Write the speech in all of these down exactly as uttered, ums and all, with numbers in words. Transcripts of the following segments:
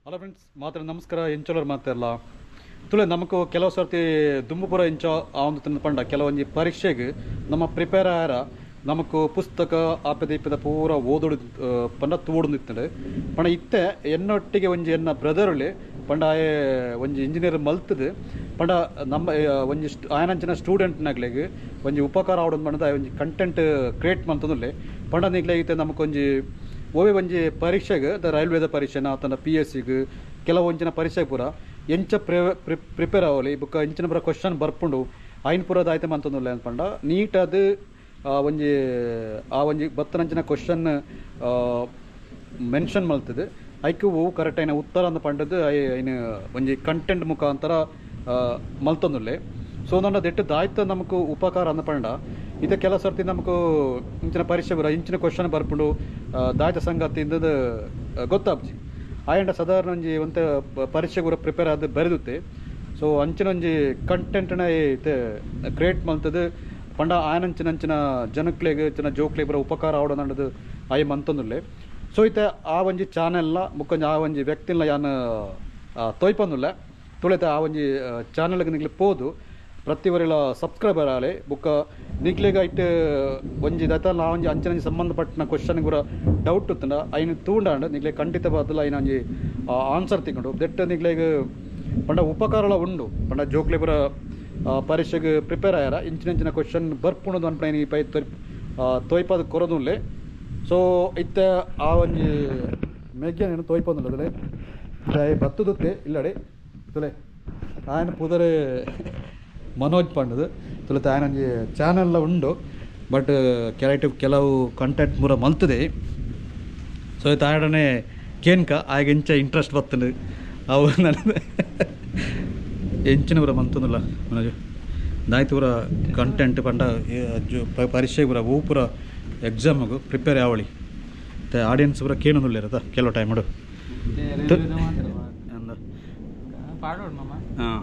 Hello friends, ಮಾತ್ರ ನಮಸ್ಕಾರ. ಎಂಚೋಲರ್ ಮಾತಾಡಲ್ಲ ತುಳೆ ನಮಕು ಕೆಲವು ಸರ್ತಿ ದುಂಬುಪುರ ಇಂಚೋ ಆ ಒಂದು ತಂದು ಪಂಡ ಕೆಲವೊಂದು ಪರೀಕ್ಷೆಗೆ ನಮ್ಮ ಪ್ರಿಪೇರ್ ಆಯಾರ ನಮಕು ಪುಸ್ತಕ ಆಪದ ಇಪ್ಪದ ಪೂರ ಓದೋಡು ಪಂಡ ತೂಡು ನಿಂತಂಡೆ ಪಂಡ ಇತ್ತೆ ಎನ್ನೊಟ್ಟಿಗೆ ಒಂಜಿ ಎನ್ನ ಬ್ರದರ್ಲಿ ಪಂಡ ಆಯೆ ಒಂಜಿ ಇಂಜಿನಿಯರ್ ಮಲ್ತದು ಪಂಡ ನಮ್ಮ ಒಂಜಿ ಆಯನಂಚಿನ ಸ್ಟೂಡೆಂಟ್ನಾಗ್ಲಿಗೆ ಒಂಜಿ ಉಪಕಾರ ಆವಡೋದು ಪಂಡದ ಒಂಜಿ ಕಂಟೆಂಟ್ ಕ್ರಿಯೇಟ್ ಮಾಡ್ತಂದ್ರೆ ಪಂಡ ನಿಗ್ಲಾಗಿತ್ತೆ ನಮಕೊಂಜಿ ಓವೆ ಒಂಜಿ ಪರೀಕ್ಷೆಗೆ ದ ರೈಲ್ವೇದ ಪರೀಕ್ಷೆನ ಆತನ ಪಿ ಎಸ್ ಸಿಗೆ ಕೆಲವು ಒಂಚಿನ ಪರೀಕ್ಷೆಗೆ ಪೂರ ಎಂಚ ಪ್ರಿ ಪ್ರಿಪೇರ್ ಆವಲಿ ಬುಕ್ಕ ಇಂಚಿನ ಪೂರ ಕ್ವಶನ್ ಬರ್ಪುಂಡು ಐನ್ ಪೂರದ ಆಯ್ತು ಅಂತಂದಿಲ್ಲ ಅನ್ಪಂಡ ನೀಟದು ಒಂಜಿ ಆ ಒಂಜಿ ಬತ್ತನಂಚಿನ ಕ್ವಶನ್ ಮೆನ್ಷನ್ ಮಲ್ತದೆ ಐಕು ಹೂ ಕರೆಕ್ಟ್ ಐನ ಉತ್ತರ ಅಂತ ಪಂಡದು ಐ ಐನು ಒಂಜಿ ಕಂಟೆಂಟ್ ಮುಖಾಂತರ ಮಲ್ತಂದುಲ್ಲೆ ಸೊ ನನ್ನ ದೆಟ್ಟು ದಾಯ್ತ ನಮಕು ಉಪಕಾರ ಅಂದ ಪಂಡ ಇದು ಕೆಲ ಸರ್ತಿ ನಮಕು ಇಂಚಿನ ಪರೀಕ್ಷೆ ಬರ ಇಂಚಿನ ಕ್ವಶನ್ ಬರ್ಪುಂಡು ದಾಯ್ತ ಸಂಗತಿಯಿಂದ ಗೊತ್ತಾಪ್ಜಿ ಆಯಂಡ ಸಾಧಾರಣ ಒಂಜಿ ಒಂತ ಪರೀಕ್ಷೆ ಕೂಡ ಪ್ರಿಪೇರ್ ಆದ ಬರೆದುತ್ತೆ. ಸೊ ಅಂಚಿನ ಒಂಜಿ ಕಂಟೆಂಟ್ನ ಐತೆ ಕ್ರಿಯೇಟ್ ಮಲ್ತದು ಪಂಡ ಆಯನಂಚಿನಂಚಿನ ಜನಕ್ಲೆಗೆ ಚಿನ ಜೋಕ್ಲೆ ಬರೋ ಉಪಕಾರ ಆವಡೋದು ಆಯ್ ಮಂತಂದುಲ್ಲೆ. ಸೊ ಇತ್ತೆ ಆ ಒಂಜಿ ಚಾನೆಲ್ನ ಮುಖಂಜ ಆ ಒಂಜಿ ವ್ಯಕ್ತಿನ ಯಾನು ತೊಯ್ಪಂದುಲ್ಲ ತುಳಿತ ಆ ಒಂಜಿ ಚಾನೆಲ್ಗೆ ನಿಗ್ಲಿ ಪೋದು ಪ್ರತಿ ವರೆಲ ಸಬ್ಸ್ಕ್ರೈಬರ್ ಆಲೆ ಬುಕ್ಕ ನಿಗ್ಲಿಗ ಇಟ್ಟು ಒಂಜಿ ದತ್ತಲ್ಲ ಆ ಒಂಜಿ ಅಂಚನೆ ಸಂಬಂಧಪಟ್ಟ ಕ್ವಶನ್ ಕೂಡ ಡೌಟ್ ಇತ್ತಂಡ ಐನು ತೂಂಡಾಂಡ ನಿಗ್ಲೆ ಖಂಡಿತ ಬದಲ ಐನ ಒಂಜಿ ಆನ್ಸರ್ ತಿಕೊಂಡು ದೆಟ್ಟ ನಿಗ್ಲಿಗ ಪಂಡ ಉಪಕಾರಲ ಉಂಡು ಪಂಡ ಜೋಕ್ಲೆ ಬರ ಪರೀಕ್ಷೆಗೆ ಪ್ರಿಪೇರ್ ಆಯಾರ ಇಂಚಿನ ಇಂಚಿನ ಕ್ವಶನ್ ಬರ್ಪುಣದು ಅನ್ಪಣ ಈ ಪೈ ತೊಯ್ ತೊಯ್ಪದ ಕೊರದುಲ್ಲೆ. ಸೊ ಇತ್ತ ಆ ಒಂಜಿ ಮೆಗ್ಗೆ ನೀನು ತೊಯ್ಪಂದುಲ್ಲ ಅದೇ ದಯ ಬತ್ತದುತ್ತೆ ಇಲ್ಲಡೆ ತುಲೆ ಆಯನ ಪುದರೆ ಮನೋಜ್ ಪಂಡದು ತುಳಿತ ಆಯನ ಒಂಜಿ ಚಾನೆಲ್ಲ ಉಂಡು ಬಟ್ ಕೆಲವು ಕೆಲವು ಕಂಟೆಂಟ್ ಮೂರ ಮಲ್ತದೆ. ಸೊ ಇದು ಆಯಡನೆ ಕೇನ್ಕ ಆಗ ಎಂಚ ಇಂಟ್ರೆಸ್ಟ್ ಬರ್ತದೆ ಅವು ನನ್ನ ಎಂಚಿನ ಪೂರ ಮಂತಂದಿಲ್ಲ ಮನೋಜ್ ದಾಯ್ತು ಪೂರ ಕಂಟೆಂಟ್ ಪಂಡ ಜೋ ಪರೀಕ್ಷೆಗೆ ಪೂರ ಹೂ ಪೂರ ಎಕ್ಸಾಮಿಗೂ ಪ್ರಿಪೇರ್ ಆವಳಿ ಮತ್ತು ಆಡಿಯನ್ಸ್ ಪೂರ ಕೇಳೋದಿಲ್ಲ ಇರತ್ತ ಕೆಲವು ಟೈಮ್ ಮಾಡು ಹಾಂ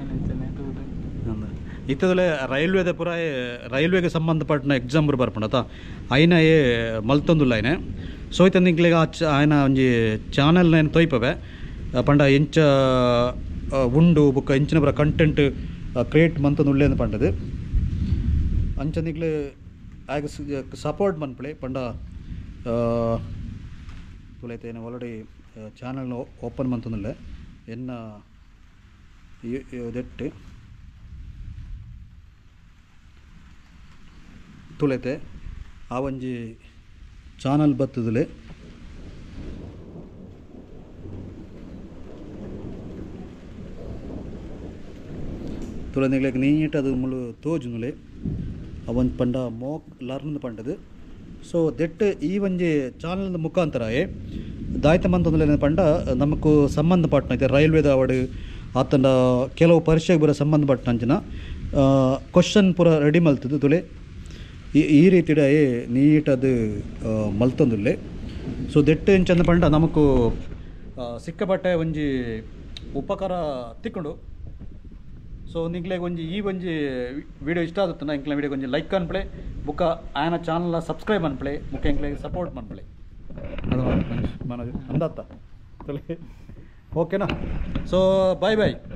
ಇತ್ತದಲ್ಲೇ ರೈಲ್ವೇದ ಪೂರ ರೈಲ್ವೆಗೆ ಸಂಬಂಧಪಟ್ಟ ಎಕ್ಸಾಮ್ ಪೂರ ಬರ್ಪಂಡತ ಐನ ಏ ಮಲ್ತೊಂದುಲ್ಲ ಐನೆ. ಸೊ ಇತ್ತ ನಿಗ್ಲಿಗೆ ಆ ಆಯ್ನ ಒಂಜಿ ಚಾನೆಲ್ನ ಏನು ತೊಯ್ಪವೆ ಪಂಡ ಎಂಚ ಉಂಡು ಬುಕ್ಕ ಎಂಚಿನ ಪೂರ ಕಂಟೆಂಟ್ ಕ್ರಿಯೇಟ್ ಮಂತಂದುಳ್ಳೆ ಅಂತ ಪಂಡದು ಅಂಚ ನಿಗ್ಲೆ ಆಗ ಸಪೋರ್ಟ್ ಮನ್ಪಳೆ ಪಂಡ ತುಳೈತೆ ಏನು ಆಲ್ರೆಡಿ ಚಾನಲ್ನ ಓಪನ್ ಮಂತಂದುಳ್ಳೆ ಎನ್ನ ದೆಟ್ಟು ತುಳೈತೆ ಆ ಒಂಜಿ ಚಾನಲ್ ಬತ್ತದಲೆ ತುಳ ನಿಗ್ಲಿಗೆ ನೀಟ್ ಅದು ಮುಳು ತೋಜುನುಲೆ ಅವನ್ ಪಂಡ ಮೋಕ್ ಲರ್ನ್ ಪಂಡದು. ಸೊ ದೆಟ್ ಈ ಒಂಜಿ ಚಾನಲ್ ಮುಖಾಂತರ ದಾಯ್ತ ಮಂತಂದುಲೆ ಪಂಡ ನಮಕು ಸಂಬಂಧಪಟ್ಟ ಐತೆ ರೈಲ್ವೇದ ಅವಡು ಆತನ ಕೆಲವು ಪರೀಕ್ಷೆಗೆ ಬರೋ ಸಂಬಂಧಪಟ್ಟ ಅಂಚಿನ ಕ್ವಶನ್ ಪೂರ ರೆಡಿ ಮಲ್ತದು ತುಳೆ ಈ ಈ ರೀತಿ ನೀಟದು ಮಲ್ತಂದುಲ್ಲೆ. ಸೊ ದೆಟ್ಟು ಎಂಚಂದ ಪಂಡ ನಮಕು ಸಿಕ್ಕಬಟ್ಟೆ ಒಂಜಿ ಉಪಕಾರ ತಿಕ್ಕೊಂಡು. ಸೊ ನಿಗ್ಲೆಗೆ ಒಂಜಿ ಈ ಒಂಜಿ ವಿಡಿಯೋ ಇಷ್ಟ ಆಗುತ್ತೆ ಇಂಕ್ಲ ವಿಡಿಯೋಗೆ ಒಂಜಿ ಲೈಕ್ ಅನ್ಪಳೆ ಬುಕ್ಕ ಆಯನ ಚಾನಲ್ನ ಸಬ್ಸ್ಕ್ರೈಬ್ ಅನ್ಪಳೆ ಬುಕ್ಕ ಇಂಕ್ಲೆಗೆ ಸಪೋರ್ಟ್ ಮನ್ಪಳೆ ಅದು ಮನೋಜ್ ಅಂದತ್ತ ಓಕೆನಾ. ಸೊ ಬಾಯ್ ಬಾಯ್.